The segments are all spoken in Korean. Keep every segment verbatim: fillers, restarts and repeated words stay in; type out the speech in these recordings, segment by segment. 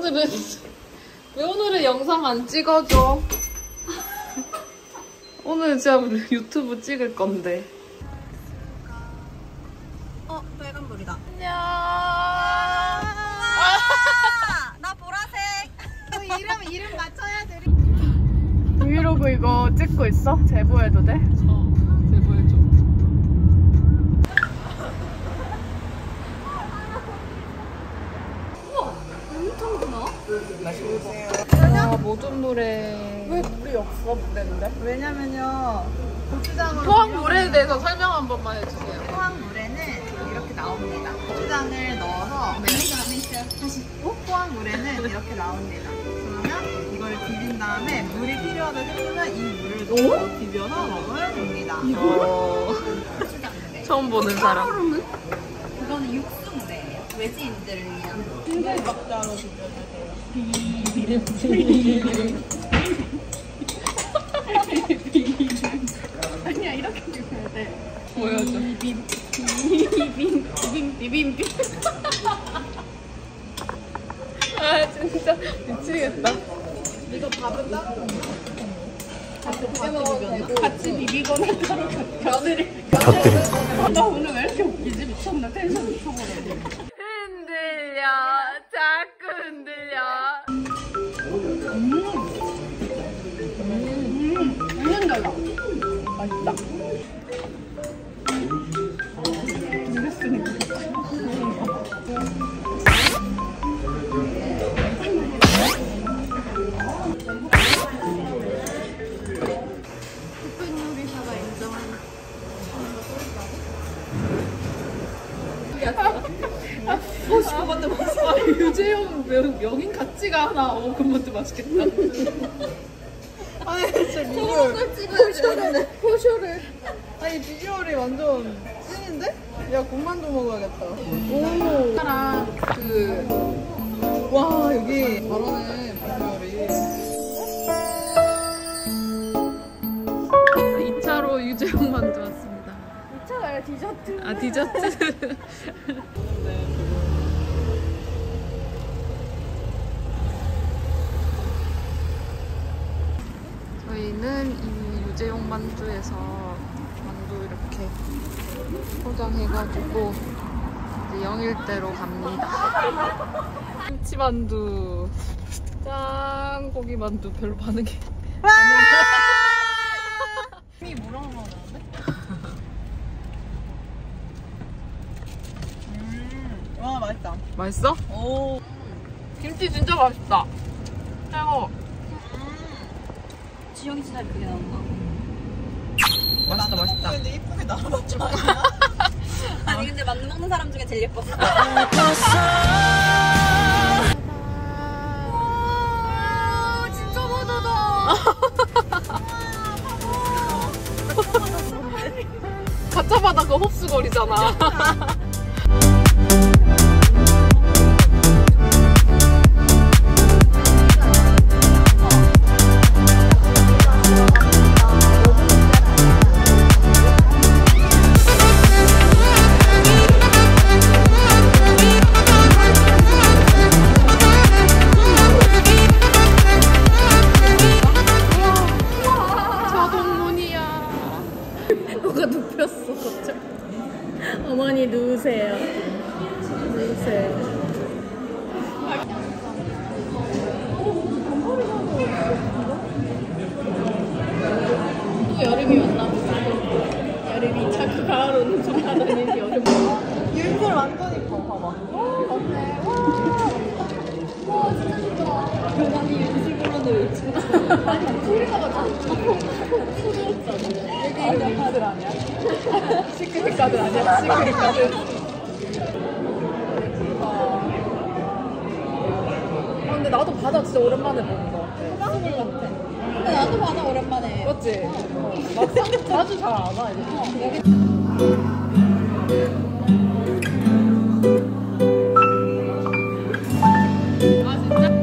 오늘은 왜 오늘은 영상 안 찍어줘? 오늘 진짜 유튜브 찍을 건데. 어, 빨간불이다. 안녕. 아, 나 보라색. 너 이름 이름 맞춰야 돼. 브이로그 이거 찍고 있어? 제보해도 돼? 어, 제보해줘. 우와, 엄청구나. 아, 모든 노래. 왜 물이 없어, 무대인데? 왜냐면요, 고추장으로. 포항 물에 대해서 설명 한 번만 해주세요. 포항 물에는 이렇게 나옵니다. 고추장을 넣어서 다시 포항 물에는 이렇게 나옵니다. 그러면 이걸 비빈 다음에 물이 필요하다 싶으면 이 물을 넣고 비벼서 먹으면 됩니다. 어... 처음 보는 사람. 하루는? 이거는 육수 물회예요. 외지인들을 위한. 굉장히 박자로 비벼주세요. 아니야, 이렇게 비벼야 돼. 보여줘. 비빔, 비빔, 비빔, 비빔, 비빔. 아, 진짜 미치겠다. 이거 밥은 따로 먹어. 같이 비비거나 따로 곁들이. 곁들이. 나 오늘 왜 이렇게 웃기지? 미쳤나? 텐션 미쳐버려. 흔들려, 자꾸 흔들려. 음, 음, 완전 달다. 맛있다. 모르겠으니까. 요리사가 인정하는 어, 그것도 맛있어. 아, 유재영 명, 명인 같지가 않아. 어, 그것도 맛있겠다. 아니 진짜 비주얼 포쇼를 포쇼를 아니 비주얼이 완전 찐인데? 야 군만두 먹어야겠다. 오 사랑 그 와 여기 잘하네 비주얼이. 이 차로 유재영 만두 왔습니다. 이 차가 아니라 디저트. 아, 디저트. 저희는 이 유재용 만두에서 만두 이렇게 포장해가지고 이제 영일대로 갑니다. 김치만두, 짱 고기 만두 별로 반응이. 이미 뭐랑 나오는데? 음, 와 맛있다. 맛있어? 오. 김치 진짜 맛있다. 최고. 지영이 진짜 예쁘게 나온다. 맛있다, 맛있다. 근데 예쁘게 나와봤죠? 아니 근데 만두 먹는 사람 중에 제일 예뻤어. 진짜 바다다. 가짜 바다가 흡수거리잖아. 누가 눕혔어 갑자기. 어머니 누우세요. 누우세요. 또 여름이 왔나 보다. 여름이 자꾸 가을 오는 줄 알았더니 여름이. 윤설 완전히 커 봐봐. 맞네. 와 진짜 좋다. 교관이 윤식으로는 외치고. 아니 소리가 나잖아. 소리였잖아. 여기 가들 아니야? 시크릿 가들 아니야? 시크릿 가들. 아 근데 나도 바다 진짜 오랜만에 보는 거 같아. 소문 같아. 근데 나도 바다 오랜만에. 맞지? 어. 막상 자주 잘 안 와. 이제. 아 진짜?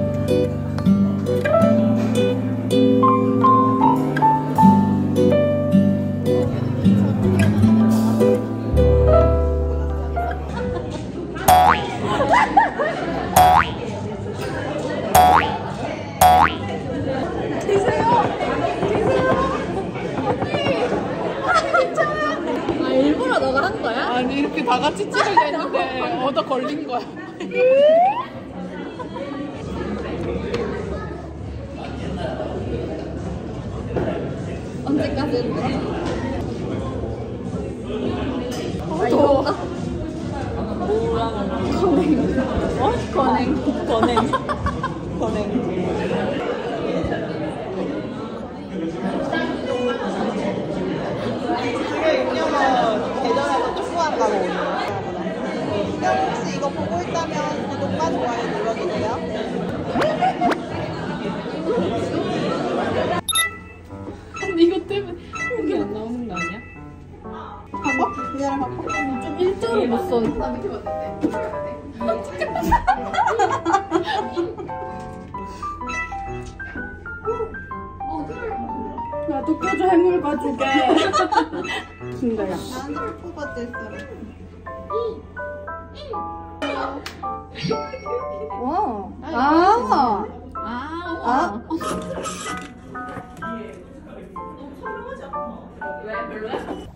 다 같이 찍으려 했는데 얻어 걸린 거야. 언제까지 했더라? 아, 더워. 건행. 어? 건행. 건행. 건행. 지금 윤영은 대전에서 축구한다고 오네요. 윤영 혹시 이거 보고 있다면 구독과 좋아요 눌러주세요. 근데 이것 때문에 여기 안 나오는 거 아니야? 봐봐. 그냥 봐봐. 좀 일자로 못 써. 나 밑에 봤는데. 나도 껴줘 해물 가죽에. 김가야. 나한테 뽑아줄 사람. 와. 아. 아. 아. 왜 별로야?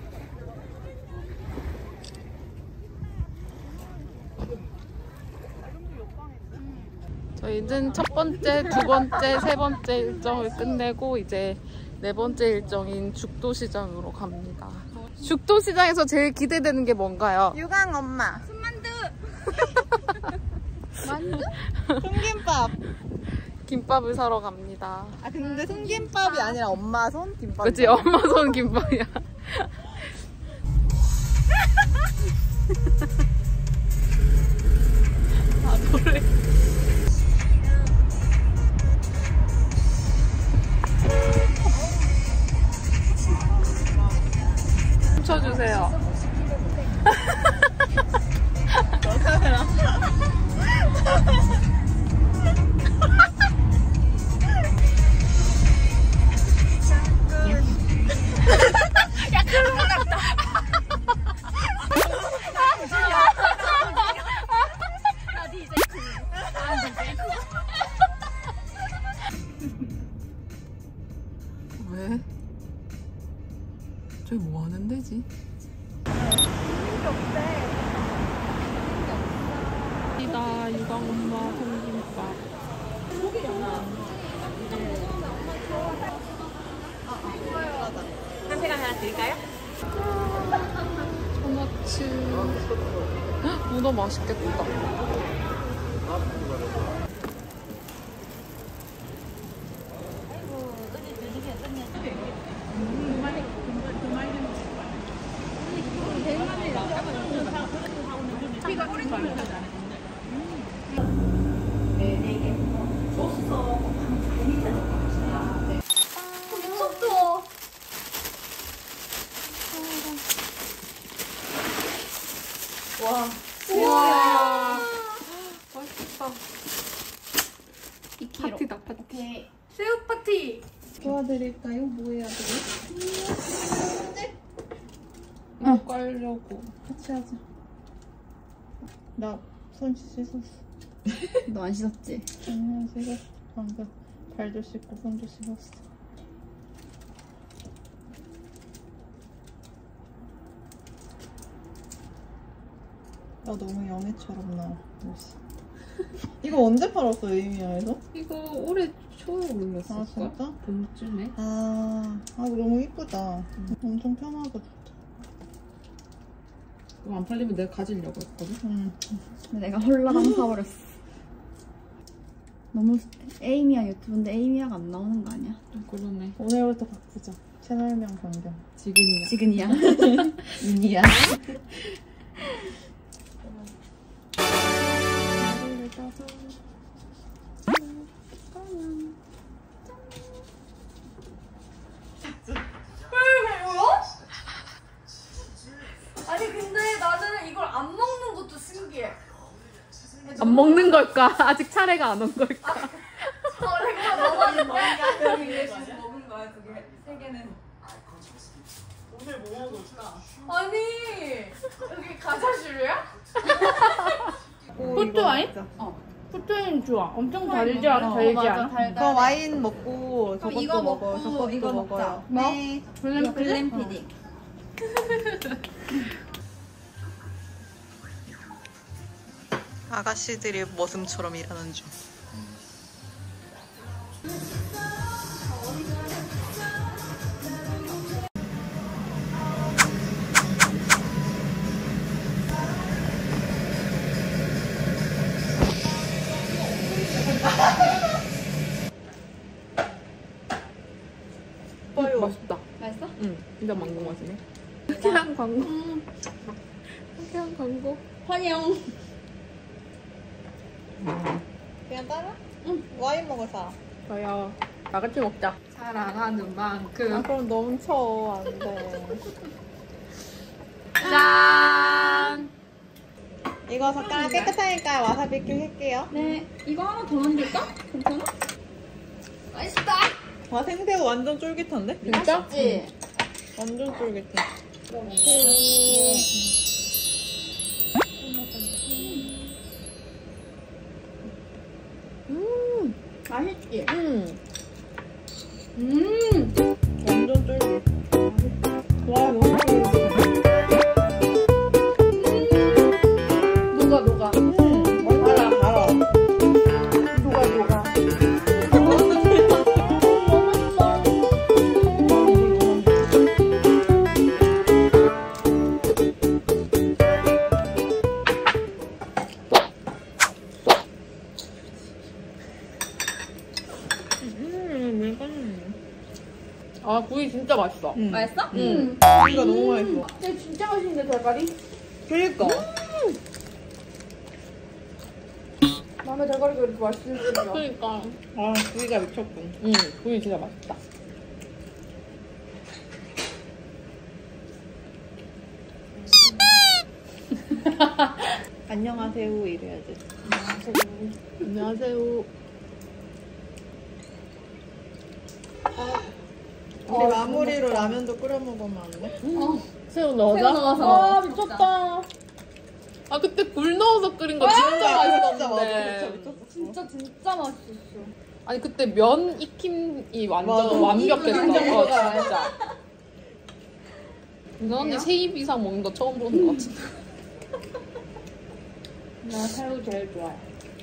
저희는 첫 번째, 두 번째, 세 번째 일정을 끝내고 이제 네 번째 일정인 죽도시장으로 갑니다. 죽도시장에서 제일 기대되는 게 뭔가요? 유강 엄마. 손만두. 만두? 손김밥. 김밥을 사러 갑니다. 아 근데 손김밥이 아니라 엄마 손 김밥. 그치? 엄마 손 김밥이야. 아 노래. 춤춰주세요. 왜? 저기 뭐 하는 데지? 이다 유광엄마 통김밥. 한 시간 하나 드릴까요? 소나치. 헉, 문어 맛있겠다. 미쳤어. 와. 와. 맛있다. 파티다 파티. 오케이. 새우 파티. 도와드릴까요? 뭐 해야 되지? 응. 깔려고. 같이 하자. 나 손 씻었어. 너 안 씻었지? 아니야 씻었어. 방금 발도 씻고 손도 씻었어. 나 너무 연애처럼 나와 옷이. 이거 언제 팔았어 에이미야에서? 이거 올해 초에 올렸을까? 아 진짜? 봄쯤에? 아, 아 너무 이쁘다. 엄청 편하고 좋다. 이거 안 팔리면 내가 가지려고 했거든. 응. 근데 내가 홀라당 사버렸어. 너무 에이미야 유튜브인데 에이미야가 안 나오는 거 아니야? 좀 그러네. 오늘부터 바꾸자. 채널명 변경. 지금이야. 지금이야. 이니야. 아니 근데 나는 이걸 안 먹는 것도 신기해. 안 먹는 걸까? 아직 차례가 안 온 걸까? 내가 먹었는 거야. 여기 위에 지금 먹은 거야 그게 세 개는. 오늘 뭐 먹을까? 아니 여기 가자슈류야? 포트 와인? 어. 포트와인 좋아. 엄청 달지 않아? 어, 달지 맞아, 않아? 달달해. 저 와인 먹고 저것도 이거 먹어. 먹고 저것도 이거 먹어요. 먹자. 네. 블랙 블랙피디. 아가씨들이 머슴처럼 일하는 중. 맛있다. 맛있어? 응, 진짜 망고 맛이네. 상쾌한 광고. 상쾌한 광고. 환영. 그냥 따라? 응. 와인 먹을 사람. 저요. 다 같이 먹자. 사랑하는 만큼. 아, 그럼 너무 쳐. 안 돼. 짠! 이거 젓가락 깨끗하니까 와사비 큐 할게요. 네. 이거 하나 더 만들까? 괜찮아? 맛있다. 와, 생새우 완전 쫄깃한데? 진짜? 맛있지? 완전 쫄깃해. 음, 맛있지? 음. 음. 완전 쫄깃. 와, 너무 쫄깃해. 녹아, 녹아. 음, 알아, 알아. 녹아, 녹아. 아, 구이 진짜 맛있어. 음. 맛있어? 응. 이거 너무 맛있어. 근데 진짜 맛있는데, 대가리? 그니까. 남의 대가리가 이렇게 맛있을 줄이야. 그러니까. 아, 구이가 미쳤군. 응, 구이 진짜 맛있다. 안녕하세요 이래야지. 안녕하세요. 우리 마무리로 라면도 끓여 먹으면 안 돼? 어, 새우 새우 넣어서? 넣어서. 아, 미쳤다. 아, 그때 굴 넣어서 끓인 거 진짜 진짜 맞아. 맛있었는데. 미쳤어. 진짜, 진짜 맛있었어. 아니, 그때 면 익힘이 완전 맞아. 완벽했어. 완전 어, 그거야. 진짜. 이거 언니 세 입 이상 먹는 거 처음 보는 것 같은데. 나 새우 제일 좋아해.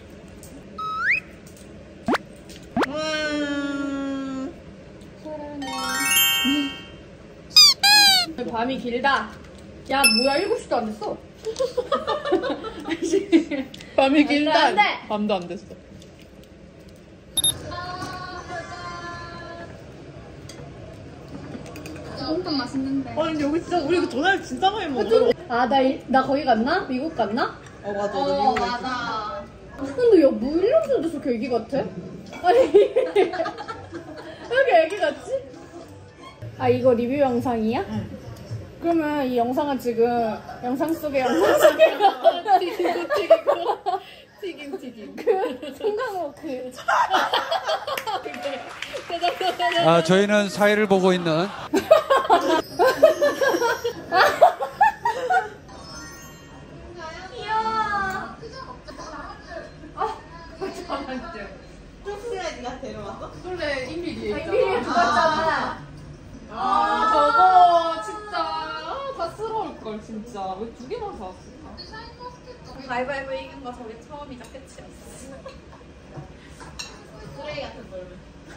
음. 밤이 길다. 야, 뭐야, 일곱 시도 안 됐어. 밤이 안 길다. 돼. 밤도 안 됐어. 볶음밥 맛있는데. 아니 여기 진짜 우리 전날 진짜 많이 먹어. 아, 나, 이- 나 거기 갔나? 미국 갔나? 어 맞아. 너 어, 미국에 맞아. 근데 야, 뭐 일 년 전에 돼서 이렇게 애기 같아? 아니, 왜 이렇게 애기 같지? 아, 이거 리뷰 영상이야? 응. 그러면 이 영상은 지금 영상 속에 영상 속에 튀기고 튀기고 튀김 튀김. 그 생강호 그 아, 저희는 사회를 보고 있는 쪽수야 네가 데려왔어? 원래 이미 뒤에 있잖아. 비밀 죽었잖아. 아, 저거 진짜 아, 다 쓰러울 걸 진짜. 왜 두 개나 사왔을까? 가위바위보 이긴 거 저게 처음이자 끝이었어. 쓰레기 같은 걸.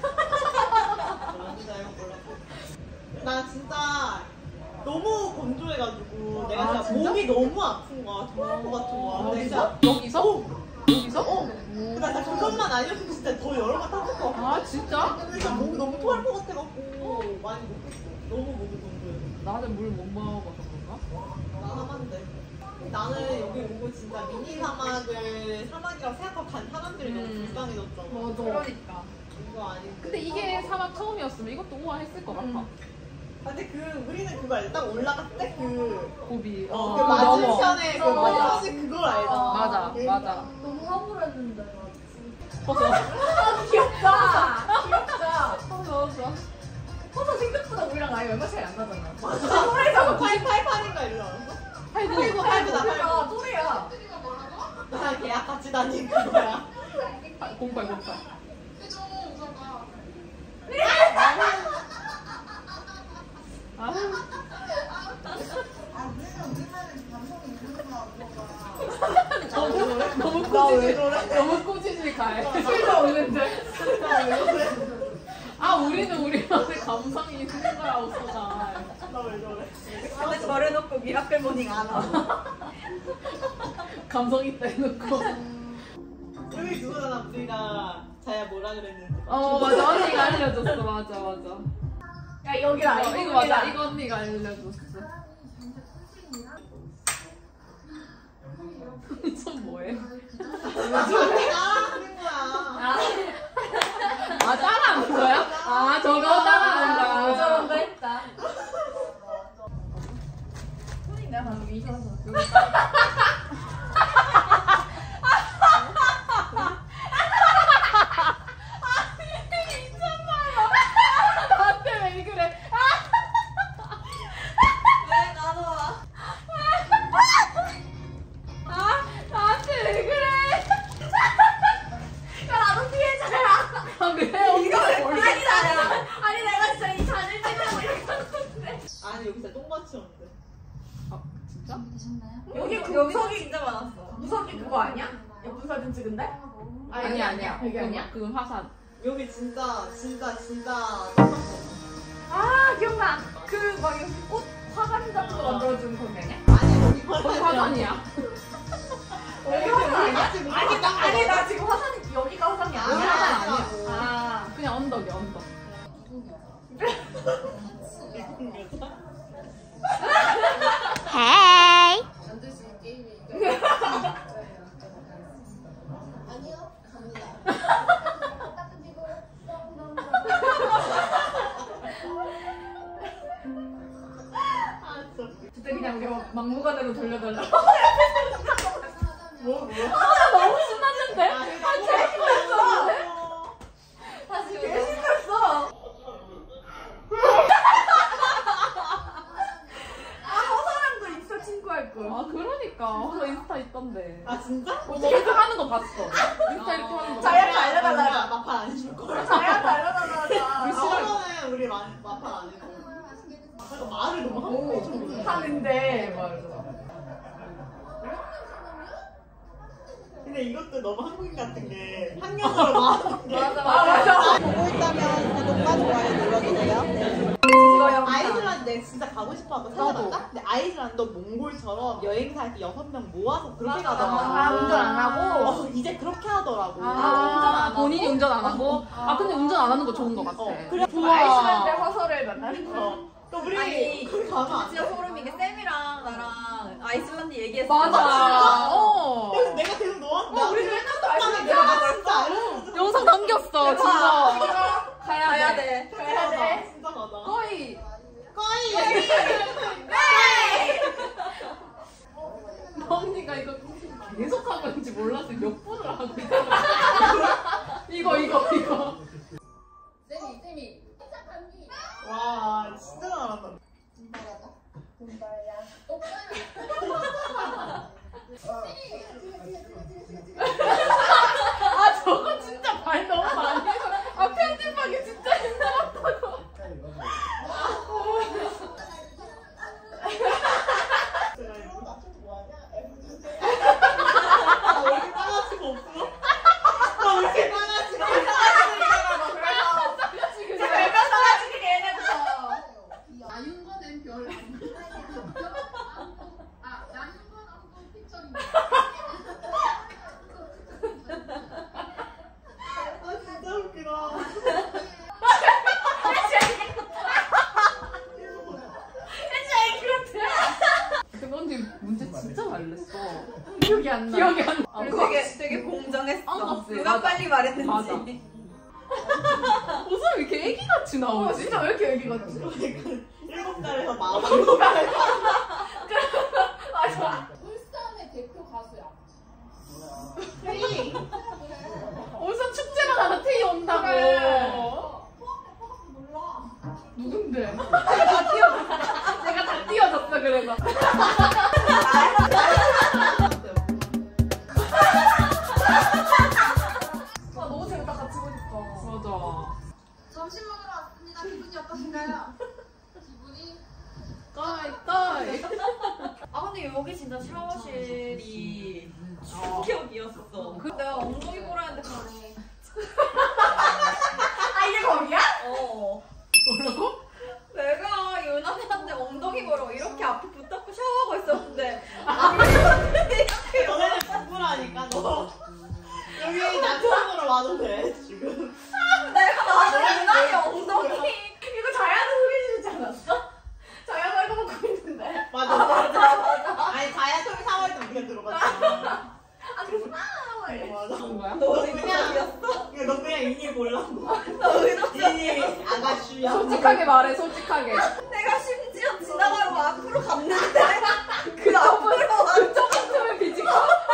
나 진짜 너무 건조해가지고 내가 아, 진짜 진짜? 몸이 너무 아픈 거야. 토할 것 같은 거야. 근데 진짜 여기서? 어. 여기서? 어. 나 진짜 그것만 아니었으면 진짜 더 여러 번 타줄 것 같아. 아, 진짜? 근데 진짜 몸이 너무 토할 것 같아갖고 많이 못했어. 너무 몸이 건조해. 나는 물 못 먹어서 그런가? 나 하만데. 나는 여기 오고 진짜 미니 사막을 사막이라고 생각하고 간 사람들이 음. 너무 불쌍해졌잖아. 맞아. 그러니까. 이거 아닌데. 근데 이게 사막 처음이었으면 이것도 우아했을 것 같아. 음. 아, 근데 그 우리는 그거 알지? 딱 올라갔을 때 그. 고비. 어, 어, 그 넘어. 맞은편에 그 어, 맞아. 혹시 그걸 알잖아. 맞아, 맞아. 너무 화불했는데. 커서. 아, 귀엽다. 귀엽다. 커서 생각보다 우리랑 나이 얼마 차이 안 나잖아. 맞아. 또래가 팔팔팔인가 이러지 않았어? 팔구. 팔구, 팔구다, 아, 팔구. 또래야. 나 계약 같이 다니는 거야. 공팔, 공팔. 아. 너무, 너무 나왜 저래? 너무 꾸짖을 가해. 쓸데없는데? 나왜 저래? 아 우리는 우리만의 감성이 있는 거야 오빠가. 나왜 저래? 근데 저래놓고 미라클 모닝 안 와. 감성 있다 해놓고. 여기 그거잖아, 우리가 자야 뭐라 그랬는지. 어 맞아 언니가 알려줬어. 맞아 맞아. 야 여기다 이거, 이거 맞아 이거 언니가 알려줬어. 손 뭐해? 따라하는 거야. 아 따라하는 거야? 아 저거 따라하는 거야. 저런 거 했다. 손이 내가 방금 미셔서. 나한테 왜 그래? 왜 나도 와? 아 나한테 왜 그래? 야 나도 피해자야. 아 그래? 이거 왜 원래 피해자야? 아니 내가 진짜 이 잔을 떼려고 이렇게 했는데. 아니, 여기 진짜 똥마치였는데. 진짜? 여기 그 무석이 진짜 많았어. 무석이 그거 아니야? 예쁜 사진 찍은데? 아니 아니야. 여기 아니야? 그 화산. 여기 진짜, 진짜, 진짜. 아 기억나. 그 막 여기 꽃 화관 같은 거 만들어주는 거기 아니야? 아니, 여기 거기 화산이야. 여기 화산 아니야? 아니 나 아니 나 지금 화산이 여기가 화산이 아니야. 아니야. 아니야. 아 그냥 언덕이야 언덕. 헤이. 그때 그냥 우리가 막무가내로 돌려달라. 뭐, 뭐? 너무 신났는데? 아, 사실 개 신났어. 아 허사랑도 인스타 친구할 걸. 아 그러니까 저 인스타 있던데. 아, 진짜? 어, 이렇게 하는 거 봤어. 인스타 이렇게 하는 거. 자야 나 알려달라. 마판 안 해줄 거야. 자야 알려달라. 우리 시간에 우리 마, 마판 안 해줘. 그러니까 말을 너무 하고 좀 하는데 맞아. 근데 이것도 너무 한국인 같은 게 학년으로 나오는 게 맞아 맞아. 보고 있다면 구독과 좋아요 눌러주세요. 이거 아이슬란드 내가 진짜 가고 싶어서 찾아봤다? 근데 아이슬란드 몽골처럼 여행사 이렇게 여섯 명 모아서 그렇게 가더라고. 아 운전 안 하고. 어, 이제 그렇게 하더라고. 아, 운전 안 하고? 본인이 운전 안 하고. 아 근데 운전 안 하는 거 좋은 거 같아. 어, 그래. 아이슬란드 허설을 만나는 거. 어. 또 우리 아니, 거기 가면 안 돼? 진짜 소름 이게 쌤이랑 나랑 아이슬란드 얘기했어. 맞아. 어. 그래서 내가 계속 너한테 어, 우리 맨날 아이슬란드 내가 얘기하고 진짜 알려줬어. 영상 남겼어 진짜. 가야, 가야 돼. 가야 돼. 진짜 가자. 거의 거의. 언니가 이거 계속 하고 있는지 몰랐어. 몇 분을 하고 있어. 이거 이거 이거. 쌤이 쌤이 시작합니. 와, 진짜 잘한다. 분발하다. 분발야. 아 저거 진짜 발 너무 많이 해서. 아 편집하기 진짜 힘들었다고. 나 왜 이렇게 빨라지고 없어? 나 왜 이렇게 빨라지고 나윤건엔 별 안 보여. 아 나윤건 한번 피처링. 아, 진짜 웃기다. 근데 언니 문제 진짜 잘 냈어. 기억이 안 나. 기억이 안 나. 아, 되게, 되게 공정했어. 어, 누가 맞아. 빨리 말했는지. 맞아. 어쩜 이렇게 애기같이 어 나오지? 진짜 왜 이렇게 얘기 같지? 일곱 살에서 마흔 살. 맞아. 울산의 대표 가수야. 헤이. 울산 축제만 하면 태희 온다고. 그래. 몰라. 누군데? 내가 다 뛰어졌어. 내가 다 뛰어졌어 그래서. 아 너무 재밌다 같이 보니까. 맞아. 점심 먹으러 왔습니다. 기분이 어떠신가요? 기분이 까이 까이. 아, 근데 여기 진짜 충격이었어. 그 내가 엉덩이 보라 했는데 가네. 아 이게 거기야? 어. 뭐라고? 내가 유나한테 엉덩이 보러 이렇게 앞에 붙잡고 샤워하고 있었는데 너네는 부끄러니까 너 여기 남편으로 와도 돼 지금. 내가 나한테 유나의 엉덩이 이거 자야도 소리 지르지 않았어? 자야도 이거 먹고 있는데. 맞아 맞아 맞아. 아니 자야 처음에 샤워할 때 우리가 들어갔잖아. 아 그래서 아 이래. 맞아. 그런 거야? 너 그냥 너 그냥 이니 몰랐고. 나 의도 이니 아가씨야. 솔직하게 말해, 솔직하게. 내가 심지어 지나가고 앞으로 갔는데 그 앞으로 완전 처음에 비지고.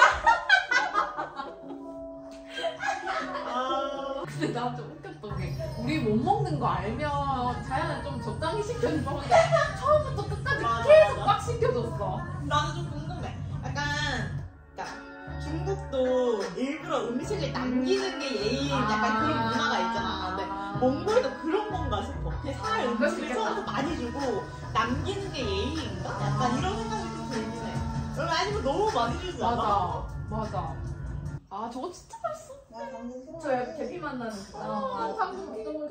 아. 근데 나 좀 웃겼던 게 우리 못 먹는 거 알면 자연은 좀 적당히 시켜주고 하는데 처음부터 끝까지 맞아, 계속 맞아. 꽉 시켜줬어. 나는 좀 궁금해. 약간 그러니까 중국도 일부러 음식을 남기는 게 예의 약간 그런 문화가 있잖아. 근데 몽골도 그런 건가 싶어. 그냥 살 음식을 처음부터 많이 주고 남기는 게 예의인가? 약간 이런 생각이 좀 들긴 해. 그러면 아니면 너무 많이 주지 않아? 맞아, 맞아. 아 저거 진짜 맛있어. 나 방금 싫어. 저 여기 계피 만나는 거. 아, 방금 이거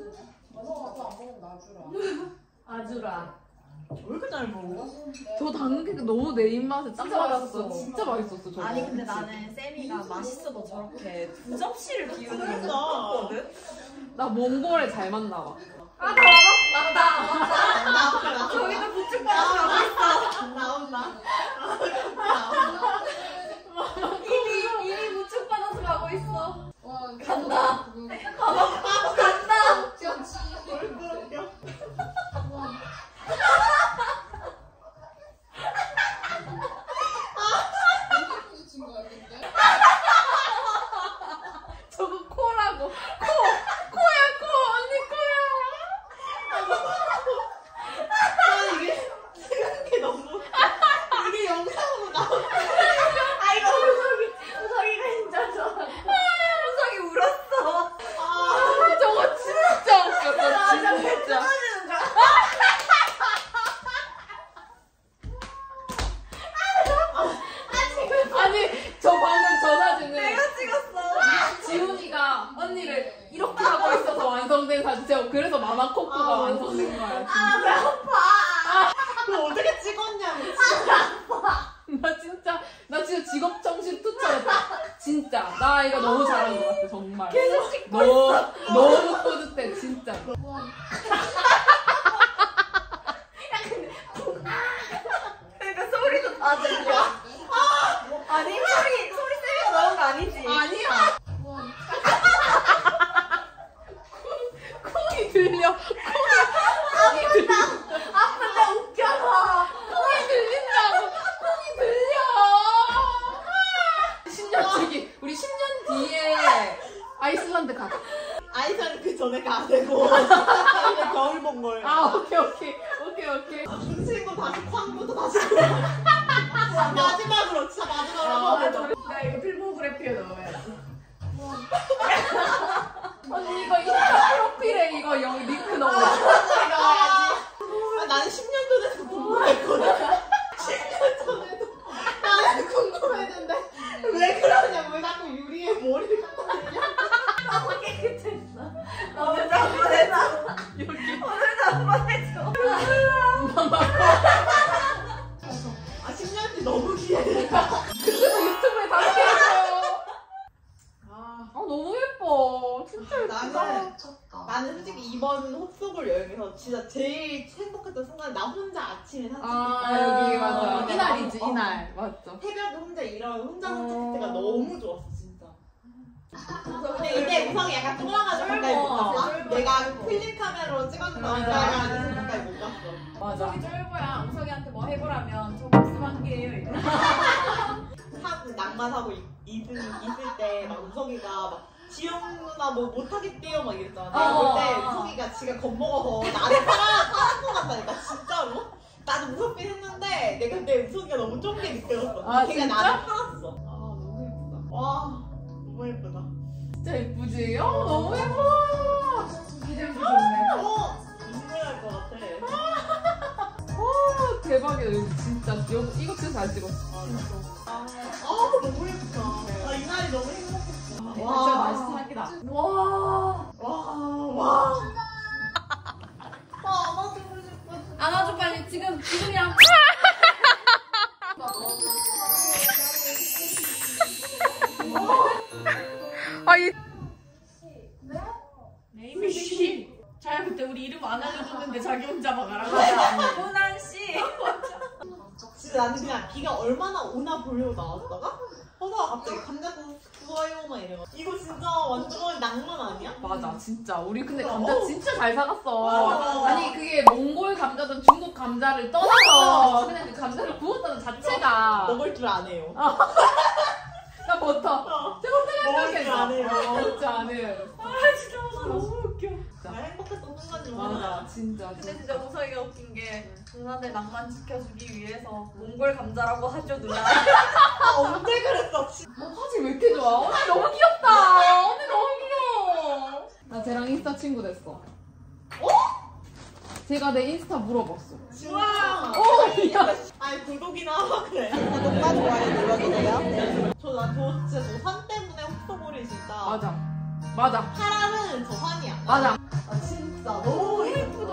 아주라. 왜 이렇게 잘 먹어? 저 당근 케이크 너무 내 입맛에 딱 진짜 맞았어. 맛있어. 진짜 맛있었어 저거. 아니 근데 나는 세미가 맛있어도 저렇게 두 접시를 비우는 게 그러니까. 무섭거든? 나 몽골에 잘 맞나 봐. 아 맞다 맞다 맞다. 나온다 나온다. 저기도 부축 받아서 가고 있어. 나온다. 이미 이미 부축 받아서 가고 있어. 와, 간다. 그거 가봐 간다. 지연치. 얼굴 웃겨. 부딪힌 거야, 근데? 저거 코라고. 코! 코야 코! 언니 코야! 아 이게 찍은 게 너무 이게 영상으로 나와. 아 이거 우석이 우석이가 진짜 좋아. 우석이 울었어. 아 저거 진짜 웃겼다 진짜. 떨어지는 줄 알았어. 아니 저 방금 저 사진을 내가 찍었어. 지훈이가 언니를 이렇게 하고 있어서 완성된 사진이고 그래서 마마 코코가 아, 완성된 거야. 아 배 아파. 그거 어떻게 찍었냐고. 나 진짜 나 진짜 직업 정신 투철했다. 진짜 나 이거 너무 잘한 것 같아 정말. 계속 찍고 너무 있어. 너무 뿌듯해 진짜. 그러니까 소리도 다 들려. 아니 소리 소리 세미가 나온 거 아니지? 아니야. 콩이 들려. 콩이 콩이 들려. 아 근데 웃겨서. 콩이 들린다고. 콩이 들려. 십 년 뒤 우리 십 년 뒤에 아이슬란드 가자. 아이스는 그 전에 가야 되고 저희는 겨울 본 걸. 아 오케이 오케이 오케이 오케이. 중심도 다시 쾅부터 다시. 마지막으로 진짜 마지막으로 아, 해줘. 나 이거 필모그래피에 넣어야지. 언니 이거 인스타 프로필에 이거 여기 링크 넣어. 아, 나는 십 년 전에도 궁금했거든. 십 년 전에도 나는 궁금했는데 왜 그러냐고. 왜 자꾸 유리에 머리를 갖다 대냐. 너무 깨끗했어. 오늘도 한번 해줘. 여기. 오늘도 한번 해줘. 아 십 년 뒤 너무 기대된다. 그래서 유튜브에 담겨있어요. 아, 아 너무 예뻐. 진짜 예쁘다. 나는 나는 솔직히 이번 헛소굴 여행에서 진짜 제일 행복했던 순간 나 혼자 아침에 산책. 아 여기 맞아. 어, 이날이지 어. 이날 맞죠. 새벽에 혼자 일어나 혼자 어. 산책할 때가 너무 좋았어 진짜. 근데 이때 우성이 약간 돌아가지고 가까이 못 갔어. 내가 필름 카메라로 찍었는데 맞아. 가까이 가까이 못 갔어. 맞아. 우석이 쫄보야. 우석이한테 뭐 해보라면 저 복수 관계예요. 이래. 사 낭만하고 있, 있을, 있을 때 막 우석이가 막 지영 누나 뭐 못하겠대요 막 이랬잖아. 내가 어, 볼 때 어, 어. 우석이가 지가 겁먹어서 나를 팔아 팔은 것 같다니까 진짜로. 나도 무섭긴 했는데 내가 그때 우석이가 너무 쫑게 느껴졌어. 아, 걔가 진짜? 나를 팔았어. 아 너무 예쁘다. 와 너무 예쁘다. 진짜 예쁘지? 어 너무 예뻐. 기대해 주셨네. 어 눈물 날 것 같아. 와 대박이다. 여기 진짜 여기 이거 진짜 잘 찍었어. 아 너무 예쁘다. 아 이날 아니 너무 행복했어. 와, 진짜 맛있어 사기다. 와, 와, 와. 와, 안아주고 싶어. 안아줘 빨리 지금 지금이야. 아이 네이미 씨. 자야 그때 우리 이름 안 알려줬는데 자기 혼자 막 알아가지고. 호난 씨. 진짜 나는 그냥 비가 얼마나 오나 보려고 나왔다가 하다가 갑자기 감자 구워요 막 이래요. 이거 진짜 완전 낭만 아니야? 맞아 진짜 우리 근데 어. 감자 진짜 잘 사갔어. 맞아. 아니 그게 몽골 감자든 중국 감자를 떠나서 그냥 그 감자를 구웠다는 자체가 먹을 줄 안 해요. 나 버터 제가 먹을 줄 안 해요. 진짜 안 해요. 아 진짜 너무 웃겨. 나 행복했던 순간이 맞아 진짜 근데 진짜 우석이가 웃긴 게 누나들 낭만 지켜주기 위해서 몽골 감자라고 하죠 누나. 아, 언제 그랬어? 진짜. 어, 화질 왜 이렇게 좋아? 언니 너무 귀엽다. 언니 너무 귀여워. 나 쟤랑 인스타 친구 됐어. 어? 제가 내 인스타 물어봤어. 진짜. 어, 야. 아니 구독이나 하라 그래. 구독과 좋아요 눌러주세요. 저나 저 진짜 저 산 때문에 옥토볼이 진짜. 맞아. 맞아. 파라는 저 산이야. 맞아. 아 진짜 너무 예쁘다.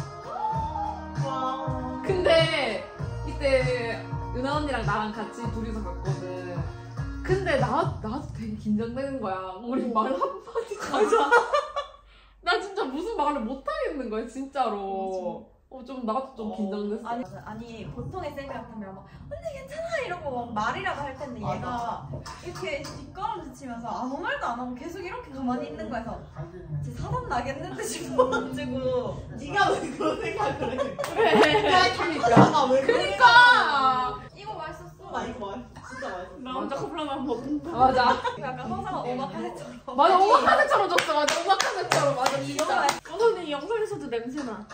와. 근데 이때 은하 언니랑 나랑 같이 둘이서 갔거든. 근데 나, 나도 되게 긴장되는 거야. 우리 말 한마디 맞아. 나 진짜 무슨 말을 못하겠는 거야 진짜로. 어, 좀 나도 좀 긴장됐어. 아니 아니 보통의 쌤이 같으면 막 언니 괜찮아 이러고 막 말이라도 할 텐데 얘가 이렇게 뒷걸음질 치면서 아무 말도 안 하고 계속 이렇게 가만히 있는 거여서 쟤 사단 나겠는데 싶어가지고. 네가 왜 그런 생각을 해? 그래. 야, 그러니까. 왜 그런 그러니까. 이거 맛있었어. 나 이거 맛 진짜 맛있어. 나 혼자 커플라면 먹는다. 맞아. 약간 서사가 오마카세처럼. 맞아. 오마카세처럼 줬어. 맞아. 오마카세처럼. 맞아. 진짜. 오늘 이 영상에서도 냄새나.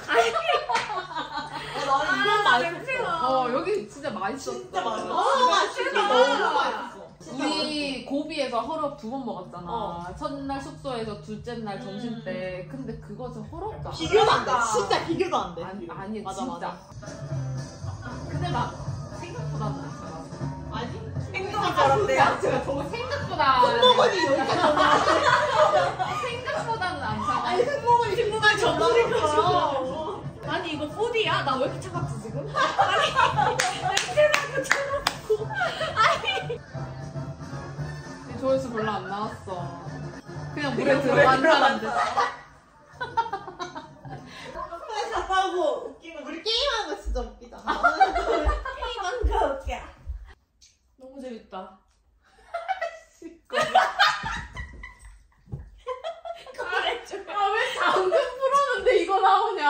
나 이건 맛있어. 냄새나. 어, 여기 진짜 맛있었어. 진짜 맛있어. 너무 맛있어. 너무 맛있어. 우리 고비에서 허럽 두 번 먹었잖아. 어. 첫날 숙소에서 둘째 날 점심 때. 근데 그거 저 허럽다. 비교도 안 돼. 진짜 비교도 안 돼. 아니, 아니 맞아, 진짜. 맞아. 근데 막 생각보다는 안 차가. 아니? 행동이 저런데요? 제가 더 생각보다 승모근이 여기까지 올라. 생각보다는 안 차가. 아니 승모근이 승모근이 전달해가지고. 아니 이거 포디야? 나 왜 이렇게 차갑지 지금? 아니 냄새나고 차갑고. 조회수 별로 안 나왔어. 그냥 물에 들어간 사람들. 갔다 오고 웃긴 거 우리 게임하는 거 진짜 웃기다. 게임한 거 웃겨. 너무 재밌다. 아, 왜 당근 풀었는데 이거 나오냐?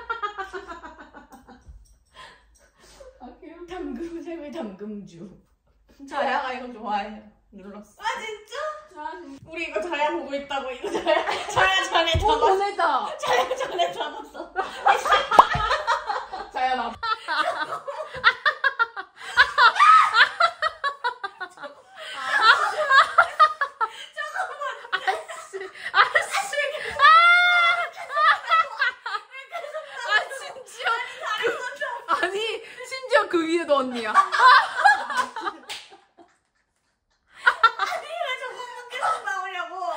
아, 귀여워. 당근 샘의 당금주. 자야가 이거 좋아해. 눌렀어. 아 진짜? 우리 이거 자야 보고 있다고 이거 자야 자야 전에 어, 잡았어. 보내자. 자야 전에 잡았어. 자야, 나. 아니, 심지어 그 위에도 언니야. 왜 저거 계속 나오냐고.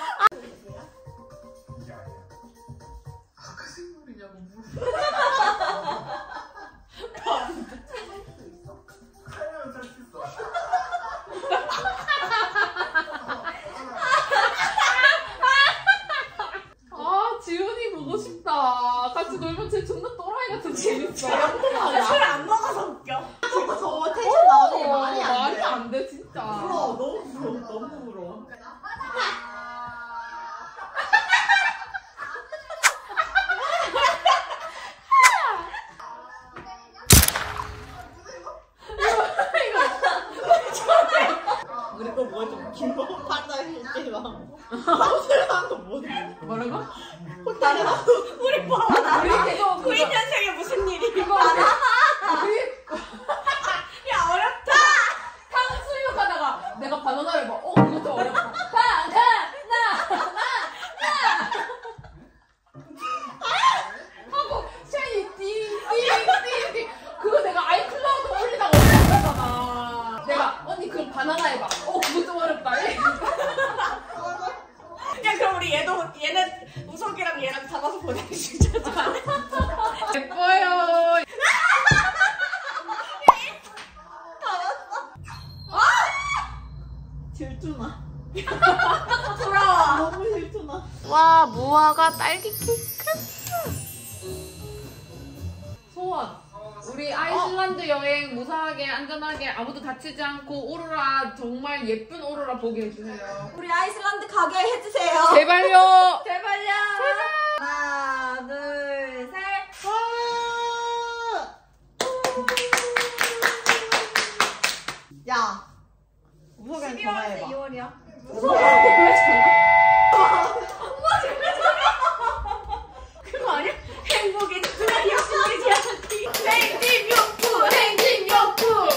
아, 지훈이 보고 싶다. 같이 놀면 쟤 존나 또라이 같은 재밌어. 술안 먹어서 웃겨. 저거 저 텐션 나오는 게 말이 안 말이 돼. 안 돼, 진짜. 부러워. 너무 부러워. 너무 부러워. 우리 거 뭐가 좀 길고 판다에 웃기지 마. 호텔 한거 뭐지? 뭐라고? 호텔에 우리 봐. 우리 그거, 그거. 구십 년생에 무슨 일이? 그거 우리 야 어렵다. 탕수육 하다가 내가 바나나를 봐. 어, 이것도 어렵다. 바나나! 나! 하고 샤이 띵띵띵띵 그거 내가 아이클라우드 올리다가 어렵다잖아. 내가 언니 그럼 바나나 해봐. 어, 그거 좀 어렵다. 돌아와. 너무 싫구나. 와, 무화과 딸기 케이크. 소원. 우리 아이슬란드 여행 무사하게 안전하게 아무도 다치지 않고 오로라 정말 예쁜 오로라 보게 해주세요. 우리 아이슬란드 가게 해주세요. 제발요. 제발요. 하나, 둘, 셋. 야, 우석이랑 십이월에서 전화해봐. 이월이야. 그거 아니야? 행복의 드라이어 신내지야기 행진욕구 행진욕구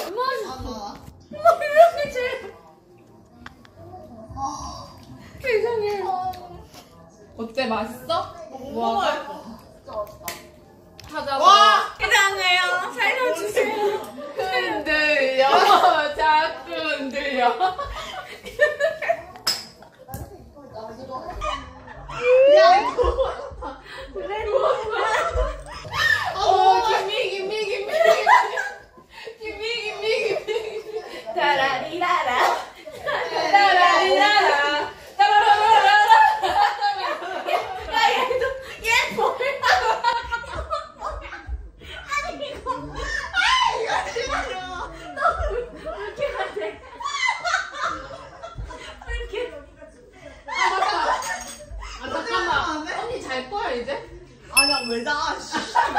세상에. 어때? 맛있어? 뭐 할까? 하자. 와! 해장해요. 살려주세요. 흔들려. 자꾸 흔들려. 야, 이거. 어, 김미, 김미, 김미, 김미, 김미, 김미. 따라리라라. 따라리라라. 따라라라라. 야, 얘도 얘 뭐야? 아니 이거 아 이거 싫어. 너 이렇게 가지? 이렇게. 아, 맞다. 아, 잠깐만. 언니 잘 거야, 이제? 아니야, 왜 자? 씨.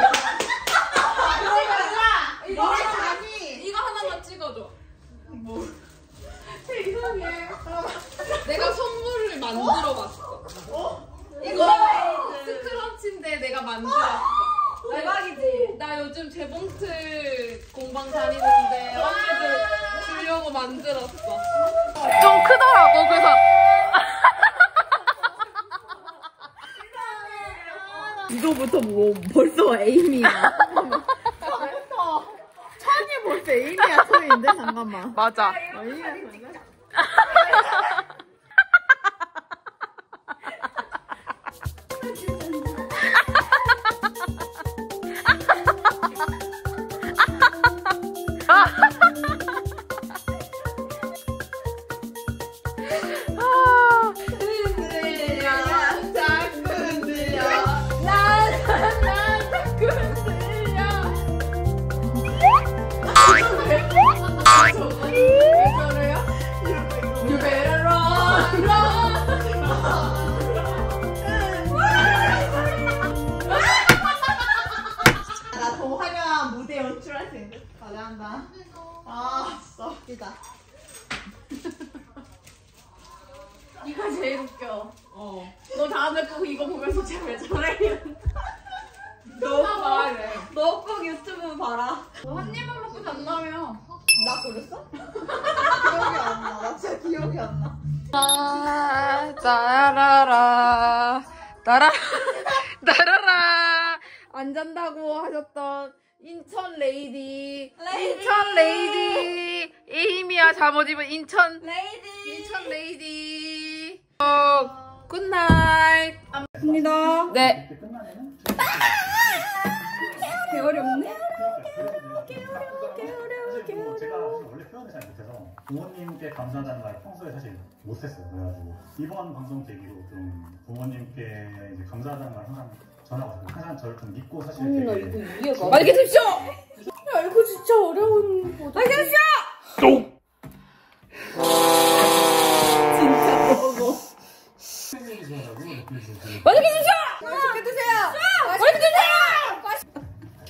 이거 뭘 하나, 자니? 이거 하나만 찍어줘. 뭐. 이상해. 내가 선물을 만들어 봤어. 어? 이거 스크런치인데 내가 만들었어. 대박이지. 나 요즘 재봉틀 공방 다니는데 언니들 주려고 만들었어. 좀 크더라고, 그래서. 이거부터 뭐 벌써 에임이야. 천이 벌써 에임이야, 천인데? 잠깐만. 맞아. 흔들려 자꾸 흔들려 난 자꾸 흔들려. 왜 저래요? You better run, run. 나 더 화려한 무대 연출할 수 있는데. 잘한다. 아, 진짜 웃기다. 이거 제일 웃겨. 어. 너 다음에 꼭 이거 보면서 쟤왜 저래? 너가 말해. 너 꼭 유튜브 봐라. 한 입만 먹고 잔다며. 나 그랬어? 기억이 안 나. 나 진짜 기억이 안 나. 아, 따라라, 따라, 따라라. 안 잔다고 하셨던 인천 레이디, 레이디. 인천 레이디, 에이미야 잠옷 입은 인천, 레이디. 인천 레이디. 어, 굿나잇. 갑니다. 네. 개어리 없네. 그리고 제가 사실 원래 표현을 잘 못해서 부모님께 감사하다는 말 평소에 사실 못했어요. 그래가지고 이번 방송 계기로 좀 부모님께 이제 감사하다는 말 항상 전하고 항상 저를 좀 믿고 사실 되게 맛있게 드십시오. 야, 이거 진짜 어려운 거다. 맛있게 드십시오. 맛있게 드십시오. 맛있게 드세요. 맛있게 드세요.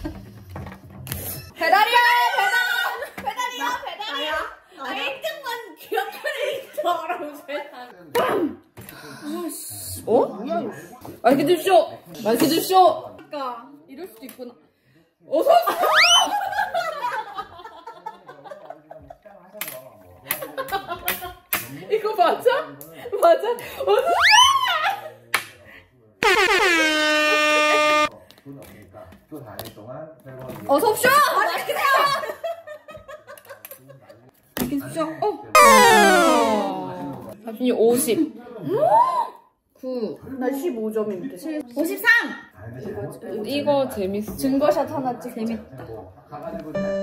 배달이야, 배달. 배달이야, 배달이야. 아, 일 등만 기억하는 있어라고 세상. 어? 맛있게 드십시오. 맛있게 드십시오. 그러니까 이럴 수도 있구나. 어서 오세요. 이거 맞아? 맞아? 어서 어서 오십시오. 맛있게 드세요. 맛있게 드십시오. 어. 삼십육, 오십. 구. 나 십오 점인데. 오십삼. 이거, 이거 재밌어. 증거샷 하나 찍. 재밌다.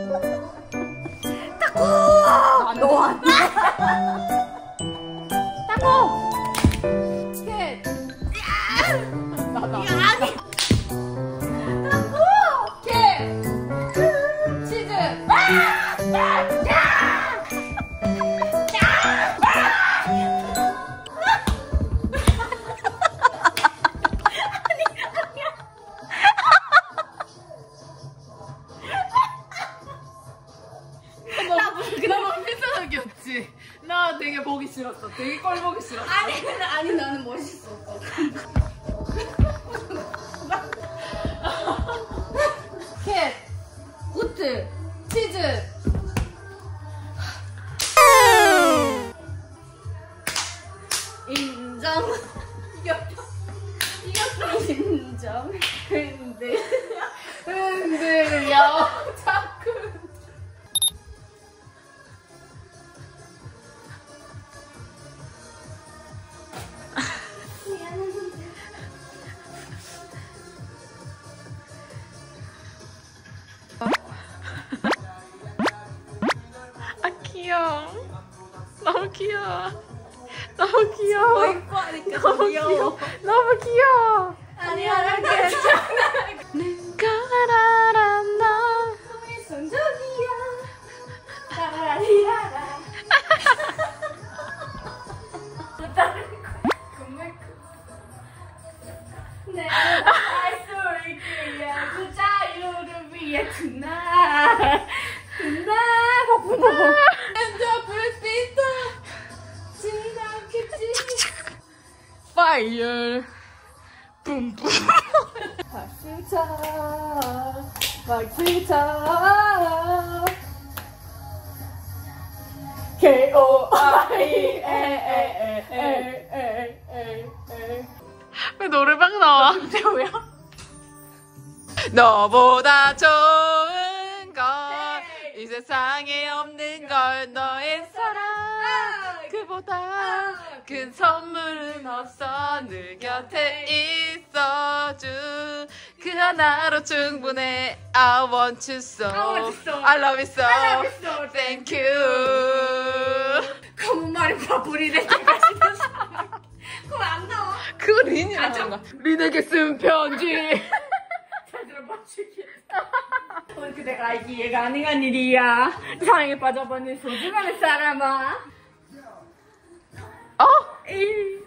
너 아니야. 어! 캣! 나, 나. 아니. 캣! 치즈! 너무 필사적이었지? 나 되게 보기 싫었어. 되게 꼴 보기 싫었어. 아니 근데 아니 나는 멋있었어. 캣! 우트! 치즈! 인정. 이겼다. 이겼어 인정. 근데 흔들려 자꾸. 아 귀여워. 너무 귀여워. 너무 귀여워. 입고 하니까 너무 귀여워. 너무 귀여워. 아니야 난 괜찮아. 내가 알아 나. 손적이야. 라라리라라. 내가 알수 있기에 그 자유를 위해 tonight. tonight. 바쁘다. 잡을 수 있다. 지나겠지. Fire. 뿜뿜. 박수 쳐. 박수 쳐. K O I E A A A A A. 왜 노래방 나와? 태우야? 너보다 좋은 건 이 세상에 없는 걸 너의 사랑 그보다 큰 선물은 없어 늘 곁에 있어준 그 하나로 충분해 I want you so I love you so Thank you 검은 말이 바쁘리네. 그거 안 나와. 그거 린이랑 하는 거야 린에게 쓴 편지 잘 들어봐 주겠다. 오늘 그대가 알기에 가능한 일이야. 사랑에 빠져버린 소중한 사람아. 어? 이.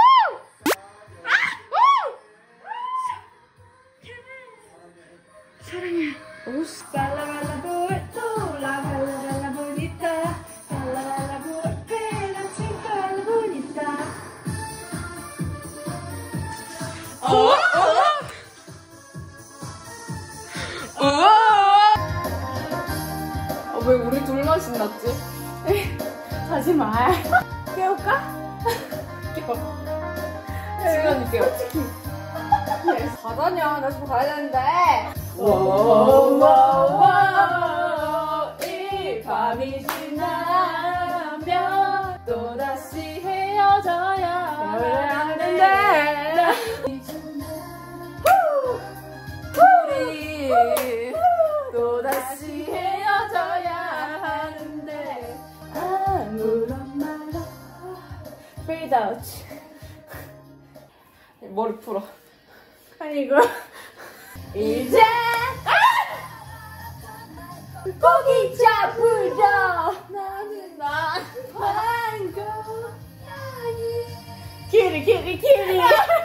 사랑해. 오스 발라발라 보또 라발라발라 보니타 발라발라 보페라 친구라 보니타. 어? 우와! 어, 왜 우리 둘만 신났지? 하지 마. 깨울까? 깨워. 시간이 깨워. 가자냐? 나 집에 가야 되는데. 워워워 이 밤이 지나면 또다시 헤어져야 하는데 우리 또다시 헤어져야 하는데 아무런 말로 fade out. 머리 풀어. 아니고 이제 고기 잡으러 나는 난 반고 키리 키리 키리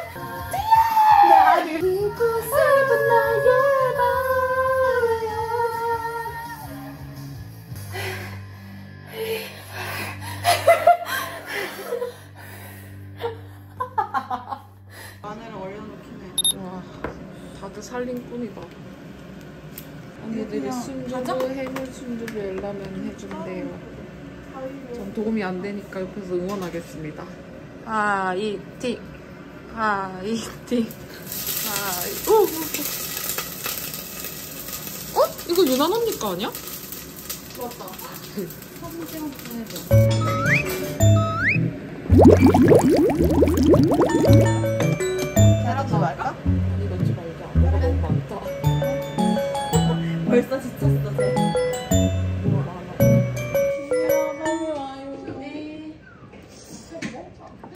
나를 잊고 슬픈 나의 마늘을 얼려놓긴 해. 와, 다들 살림꾼이다. 언니들이 순두부, 해물 순두부 열라면 해준대요. 전 도움이 안 되니까 옆에서 응원하겠습니다. 화이팅! 화이팅! 화이팅! 오! 어? 이거 유난 언니 거 아니야? 맞다. 사진 찍어서 해줘. 계란도 말까? 아니, 넣지 말자. 뭐가 너무 많다. 벌써 지쳤어, 쟤. 뭐가 많아.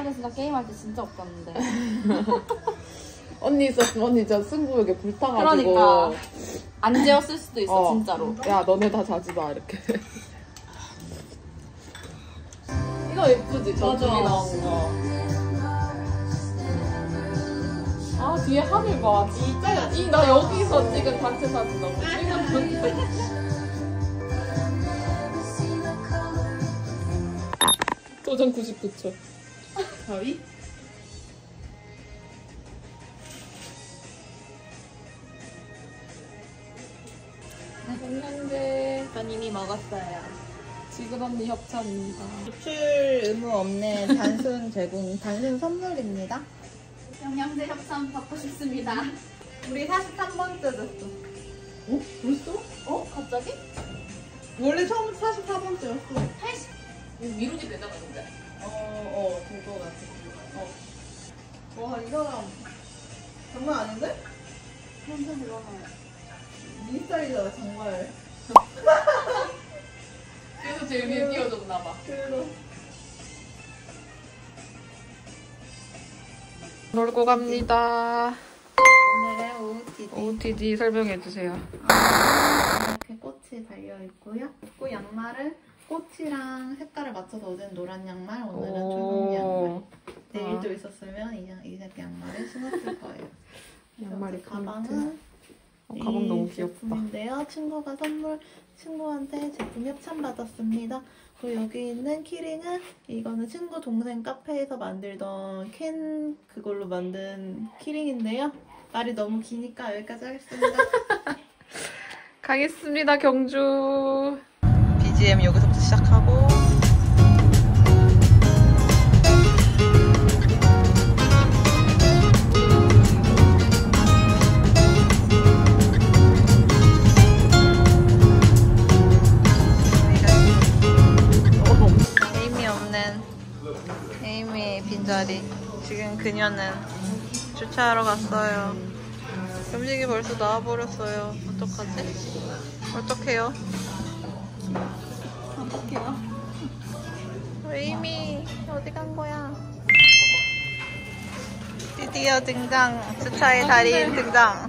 언니 진짜 게임할 때 진짜 없었는데. 언니 있었으면 언니 진짜 승부욕에 불타가지고. 그러니까 안 재웠을 수도 있어 어. 진짜로. 야 너네 다 자지 마 이렇게. 이거 예쁘지? 저 맞아. 둘이 나온 거. 아 뒤에 하늘 봐. 진짜 이나 여기서 찍은 단체 사진 너무 찍었는데. 도전 구십구 초. 가위? 안녕하세요. 전 이미 먹었어요. 지금 언니 협찬입니다. 수출 의무 없는 단순 제공, 단순 선물입니다. 영양제 협찬 받고 싶습니다. 우리 사십삼 번째 됐어. 어? 벌써? 어? 갑자기? 원래 처음부터 사십사 번째였어. 팔십 미루게 되잖아 근데. 어, 어, 될 것 같아. 어. 와, 이 사람 장난 아닌데? 현재 일어나요. 니 스타일이잖아, 정말. 그래서 제일 위에 띄워줬나 봐. 그래서. 놀고 갑니다. 오늘의 오오티디. 오오티디 설명해 주세요. 이렇게 꽃이 달려있고요. 입고 양말은 꽃이랑 색깔을 맞춰서 어제는 노란 양말, 오늘은 초록 양말. 내일도 아. 있었으면 이, 이 색 양말을 신었을 거예요. 양말이 가방은 어, 가방 너무 이 귀엽다. 제품인데요. 친구가 선물, 친구한테 제품 협찬 받았습니다. 그리고 여기 있는 키링은 이거는 친구 동생 카페에서 만들던 캔 그걸로 만든 키링인데요. 말이 너무 기니까 여기까지 하겠습니다. 가겠습니다, 경주. 비지엠 여기서부터 시작하고. 에이미 없는 에이미의 빈자리. 지금 그녀는 주차하러 갔어요. 음식이 벌써 나와버렸어요. 어떡하지? 어떡해요? 어떡해요? 에이미 어디 간 거야? 드디어 등장. 주차의 달인 등장.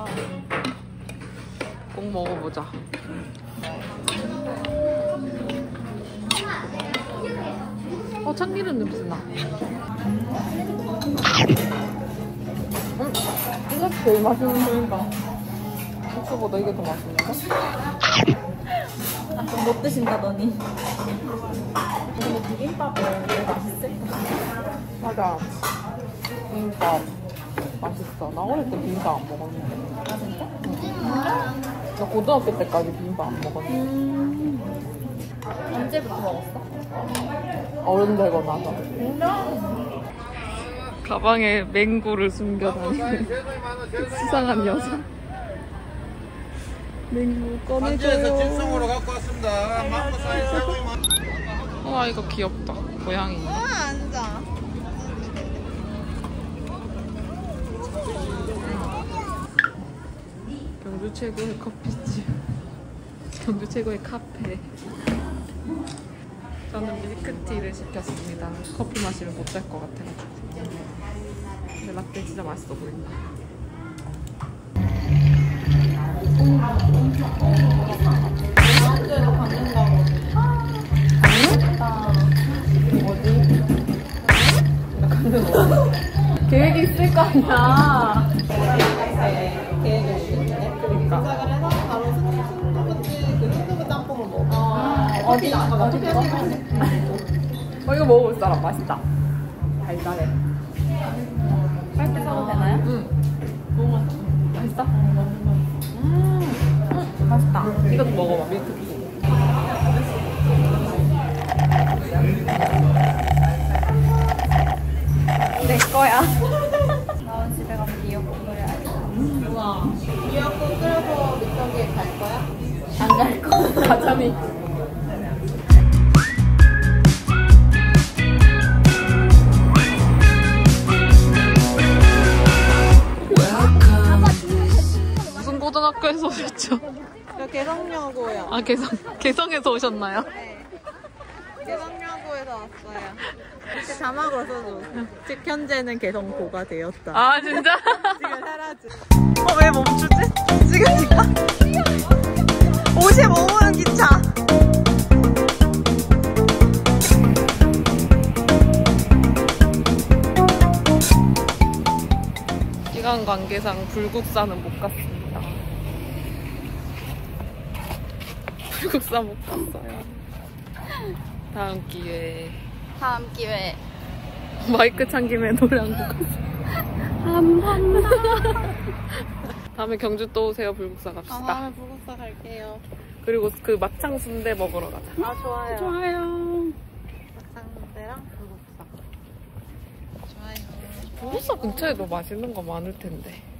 꼭 먹어보자. 어, 참기름 냄새 나. 음, 이게 제일 맛있는 소인가? 육수보다 이게 더 맛있는가? 아, 좀 못 드신다더니. 근데 비빔밥은 왜 맛있을까? 맞아. 비빔밥 맛있어. 나 어릴 때 비빔밥 안 먹었는데. 아, 진짜? 나 고등학교 때까지 비빔밥 안 먹었는데. 음. 언제부터 먹었어? 어른 되고 나서. 가방에 맹구를 숨겨다니는 수상한 녀석. 맹구 꺼내줘요. 집성으로 갖고 왔습니다. 망고 사이즈. 와 이거 귀엽다. 고양이. 와 앉아. 경주 최고의 커피집. 경주 최고의 카페. 저는 밀크티를 시켰습니다. 커피 마시면 못 잘 것 같아가지고. 근데 라떼 진짜 맛있어 보인다. 계획이 있을 거 아니야. 계획이 있는데. 그러니까. 시작을 해서 바로 순두부찌 그 순두부 짬뽕을 먹어. 어디? 어떻게 어 이거 먹어볼 사람 맛있다. 달달해. 빨대 써도 되나요? 응. 너무 맛있어. 음. 음. 맛있다. 이것도 먹어봐. 밀크티. 내 거야. 나 집에 가면 미역국 끓여야지. 우와. 미역국 끓여서 밑저기에 갈 거야? 안 갈 거. 가자미. 무슨 고등학교에서 오셨죠? 저 개성여고요. 아 개성 개성에서 오셨나요? 네. 지방여고에서 왔어요. 이렇게 자막으로 써줘. 즉 현재는 개성고가 되었다. 아 진짜? 지금 사라지. 어 왜 멈추지? 지금이야? 오십오 분 기차. 시간 관계상 불국사는 못 갔습니다. 불국사 못 갔어요. 다음 기회에. 다음 기회. 마이크 찬 김에 노래 한 곡 하자. 한 번만. 다음에 경주 또 오세요. 불국사 갑시다. 아, 다음에 불국사 갈게요. 그리고 그 막창 순대 먹으러 가자. 아 좋아요. 좋아요. 막창순대랑 불국사. 좋아요. 불국사 근처에도 맛있는 거 많을 텐데.